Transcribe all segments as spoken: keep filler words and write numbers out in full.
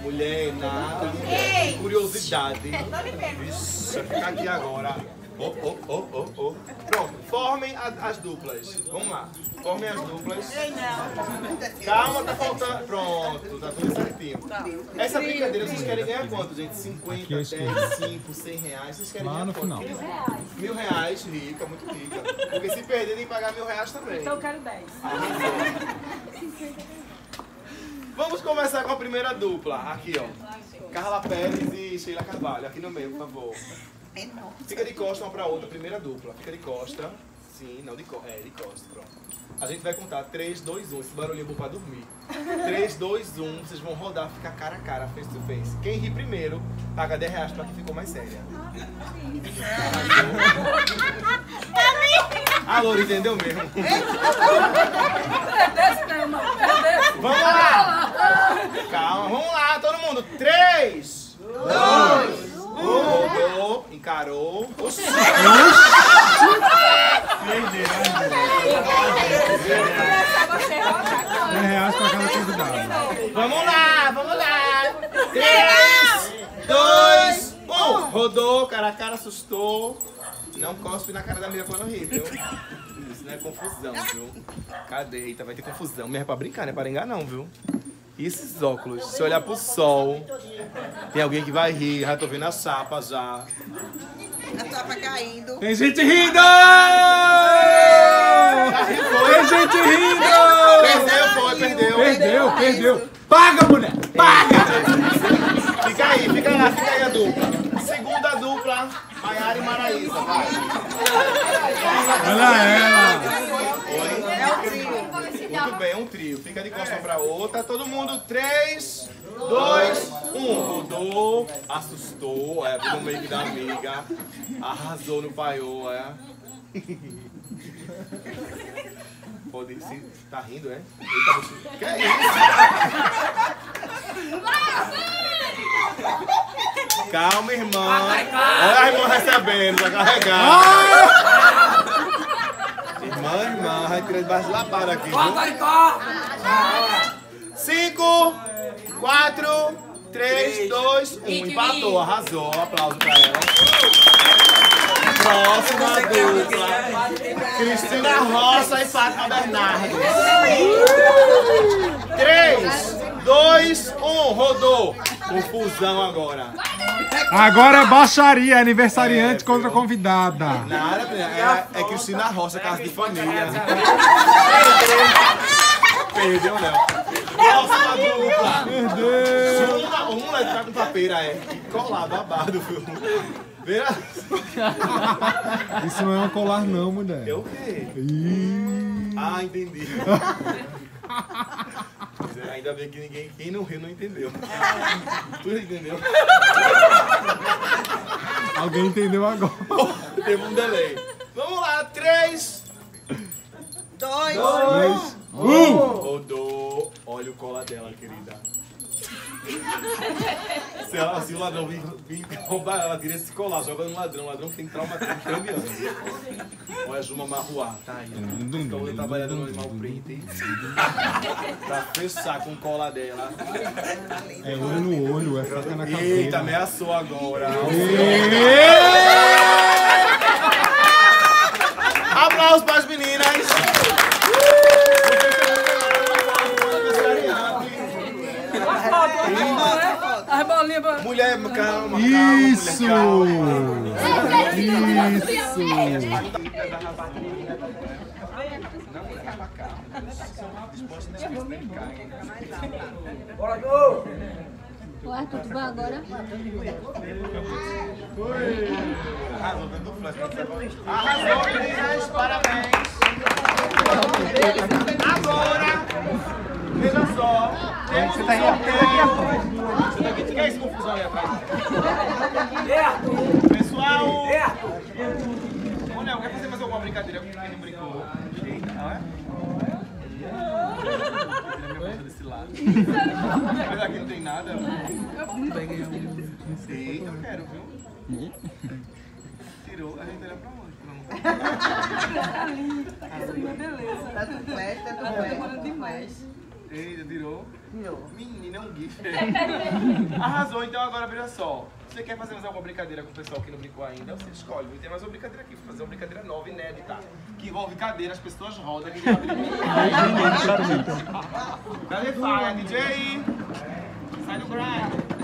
Mulher, nada, mulher. Curiosidade. Vixe, vai ficar aqui agora. Oh, oh, oh, oh, oh. Pronto, formem a, as duplas. Vamos lá. Formem as duplas. Calma, tá faltando. Pronto, tá tudo certinho. Essa brincadeira, vocês querem ganhar quanto, gente? cinquenta, dez, cinco, cem reais. Vocês querem lá ganhar no quanto? final. Mil reais, rica, muito rica. Porque se perder, tem que pagar mil reais também. Então eu quero dez. Vamos começar com a primeira dupla. Aqui, ó. Carla Pérez e Sheila Carvalho. Aqui no meio, por favor. Fica de costa uma pra outra, primeira dupla. Fica de costa. Sim, não de costa. É, de costa, pronto. A gente vai contar três, dois, um. Esse barulhinho é bom pra dormir. três, dois, um. Vocês vão rodar, ficar cara a cara, face to face. Quem rir primeiro, paga dez reais pra quem ficou mais séria. A Loura entendeu mesmo? Vamos lá! Calma, vamos lá, todo mundo. três, dois, um. Rodou, encarou. Oxi! dez reais pra cada convidado. Vamos lá, vamos lá. três, dois, um. Rodou, cara a cara, assustou. Não cospe na cara da amiga quando rir, viu? Isso não é confusão, viu? Cadê? Eita, vai ter confusão. Mesmo é pra brincar, não é pra enganar não, viu? E esses óculos? Se olhar pro sol, tem alguém que vai rir. Já tô vendo a chapa já. A chapa caindo. Tem gente rindo! Tem gente rindo! Perdeu, foi, perdeu. Perdeu, perdeu. Paga, mulher! Paga! Fica aí, fica lá, fica aí a dupla. Segunda dupla, Maiara e Maraísa, vai. Olha ela! É o trio. Muito bem, um trio. Fica de costa pra outra. Todo mundo, três, dois, um. Rodou, assustou, é, no meio da amiga. Arrasou no paiô, é. Pode se. Tá rindo, é? Eita, você... Que é isso? Calma, irmã. Olha a irmã recebendo, tá carregando. Irmã, irmã, vai tirar debaixo da lapada aqui. Cinco, quatro, três, dois, um. Empatou, arrasou. Aplauso pra ela. Próxima dupla. Cristina Roça e Fátima Bernardo. Três, dois, um. Rodou. Confusão agora. Agora é baixaria, aniversariante é, contra convidada. Nada, é, é Cristina Roça, casa de família. Perdeu, Léo. Próxima dupla. Perdeu. Uma, uma tá com papeira, é. Colado, babado, viu? Vira. Isso não é um colar não, mulher. É o quê? Ih. Ah, entendi. Ainda bem que ninguém, quem não riu não entendeu. Tu entendeu? Alguém entendeu agora. Teve um delay. Vamos lá, três, Dois. dois, Um. rodou. Olha o colar dela, querida. Se, ela, se o ladrão vir, vir roubar, ela tira esse colar, joga no ladrão. O ladrão tem trauma de trinta anos. Olha a Juma Marruá, tá aí. Então ele trabalhando no Animal Print. Pra fechar com o colar dela. É olho no olho, é faca na cabeça. Eita, ameaçou agora. Aplausos para as meninas. As bolinhas. Mulher, calma, calma. Isso! Mulher, Isso! O Arthur, tu vai agora? Arrasou dentro do flash. Arrasou, meninas, parabéns. Agora, veja só, temos um sorteio. Você quer esse confusão ali atrás? Pessoal! Ô, Léo, quer fazer mais alguma brincadeira com quem não brincou? Eita, não é? Desse lado. Mas aqui não tem nada. Eita, eu quero, viu? Tirou, a gente olha pra onde? Tá tudo flash, tá tudo flash. Eita, tirou. Menina, é um gif. Arrasou, então agora veja só. Se você quer fazer mais alguma brincadeira com o pessoal que não brincou ainda, você escolhe. Tem mais uma brincadeira aqui, vou fazer uma brincadeira nova, inédita. Que envolve cadeira, as pessoas rodam, ninguém abre ninguém. Cadê Faia, D J? Sai do grind.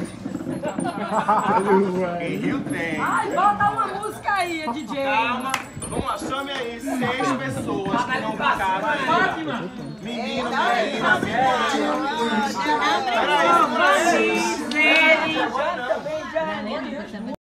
Quem riu tem. Ai, bota uma música aí, D J. Calma. Vamos lá, chame aí seis pessoas que não brincaram ainda. Menino, menina, menina. Peraí, peraí.